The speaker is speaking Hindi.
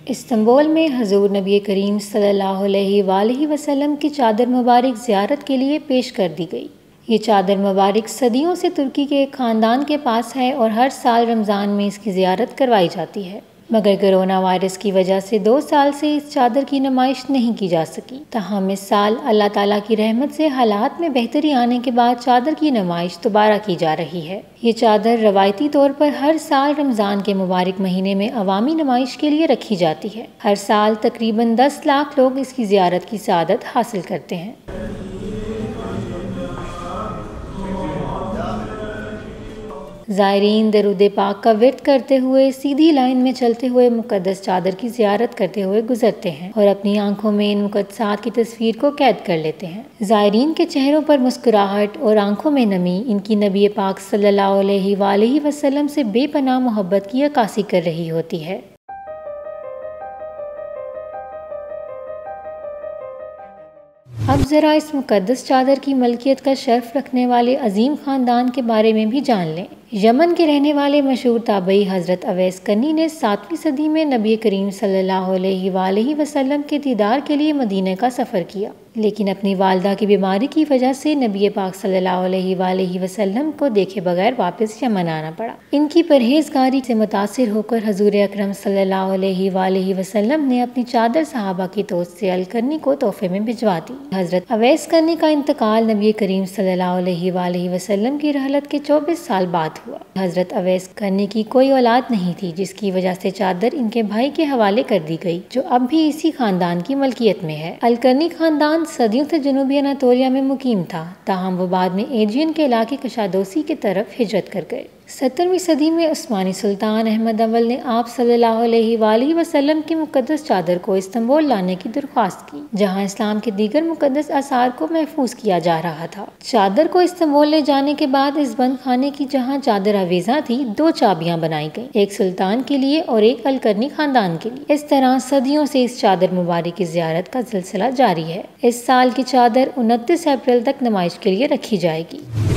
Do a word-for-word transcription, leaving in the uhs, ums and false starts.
इस्तांबुल में हजूर नबी करीम सल्लल्लाहु अलैहि वसल्लम की चादर मुबारक ज़ियारत के लिए पेश कर दी गई। ये चादर मुबारक सदियों से तुर्की के एक ख़ानदान के पास है और हर साल रमज़ान में इसकी ज़ियारत करवाई जाती है, मगर कोरोना वायरस की वजह से दो साल से इस चादर की नुमाइश नहीं की जा सकी। ताहम इस साल अल्लाह ताला की रहमत से हालात में बेहतरी आने के बाद चादर की नुमाइश दोबारा की जा रही है। ये चादर रवायती तौर पर हर साल रमज़ान के मुबारक महीने में अवामी नुमाइश के लिए रखी जाती है। हर साल तकरीबन दस लाख लोग इसकी ज़ियारत की सआदत हासिल करते हैं। ज़ायरीन दरूद पाक का विर्द करते हुए सीधी लाइन में चलते हुए मुक़द्दस चादर की ज़ियारत करते हुए गुजरते हैं और अपनी आंखों में इन मुक़द्दसात की तस्वीर को कैद कर लेते हैं। ज़ायरीन के चेहरों पर मुस्कुराहट और आंखों में नमी इनकी नबी पाक सल्लल्लाहु अलैहि वसल्लम से बेपनाह मोहब्बत की अक्कासी कर रही होती है। अब ज़रा इस मुक़द्दस चादर की मलकियत का शर्फ रखने वाले अजीम ख़ानदान के बारे में भी जान लें। यमन के रहने वाले मशहूर ताबई हज़रत अवैस कर्नी ने सातवीं सदी में नबी करीम सल्लल्लाहु अलैहि वसल्लम के दीदार के लिए मदीने का सफ़र किया, लेकिन अपनी वालदा की बीमारी की वजह से नबी पाक सल्लल्लाहु अलैहि वसल्लम को देखे बगैर वापस यमन आना पड़ा। इनकी परहेजगारी से मुतासिर होकर हजूर अकरम सल्लल्लाहु अलैहि वसल्लम ने अपनी चादर सहाबा की दोस्त से अल कर्नी को तोहफे में भिजवा दी। हज़रत अवैस कर्नी का इंतकाल नबी करीम सल्लल्लाहु अलैहि वसल्लम की रहलत के चौबीस साल बाद हुआ। हज़रत अवैस कर्नी की कोई औलाद नहीं थी, जिसकी वजह से चादर इनके भाई के हवाले कर दी गई, जो अब भी इसी खानदान की मलकियत में है। अल कर्नी खानदान सदियों से जनूबी अनातोलिया में मुकीम था, ताहम वो बाद में एजियन के इलाके कशादोसी की तरफ हिजरत कर गए। सत्रहवीं सदी में उस्मानी सुल्तान अहमद अव्वल ने आप सल्लल्लाहु अलैहि वसल्लम की मुक़द्दस चादर को इस्तांबुल लाने की दरख्वास्त की, जहां इस्लाम के दीगर मुक़द्दस आसार को महफूज किया जा रहा था। चादर को इस्तांबुल ले जाने के बाद इस बंद खाने की जहां चादर आवेज़ा थी, दो चाबियां बनाई गईं, एक सुल्तान के लिए और एक अल कर्नी खानदान के लिए। इस तरह सदियों से इस चादर मुबारक की ज़ियारत का सिलसिला जारी है। इस साल की चादर उनतीस अप्रैल तक नुमाइश के लिए रखी जाएगी।